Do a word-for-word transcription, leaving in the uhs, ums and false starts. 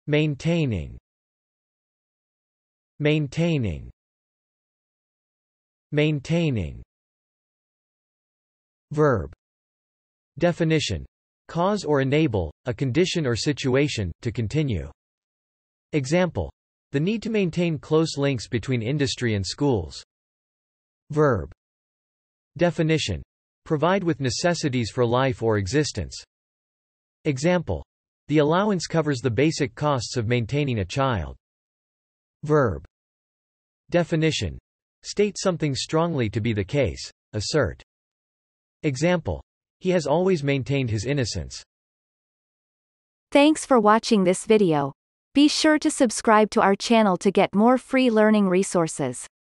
Maintaining. Maintaining. Maintaining. Verb. Definition: cause or enable, a condition or situation, to continue. Example: the need to maintain close links between industry and schools. Verb. Definition: provide with necessities for life or existence. Example: the allowance covers the basic costs of maintaining a child. Verb. Definition: state something strongly to be the case. Assert. Example: he has always maintained his innocence. Thanks for watching this video. Be sure to subscribe to our channel to get more free learning resources.